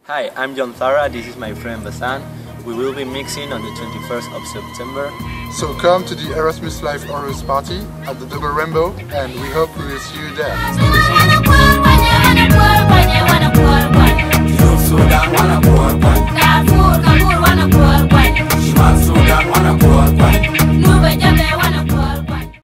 Hi, I'm Jon Zarra, this is my friend Basane. We will be mixing on the 21st of September. So come to the Erasmus LIFE Aarhus party at the Double Rainbow and we hope we will see you there.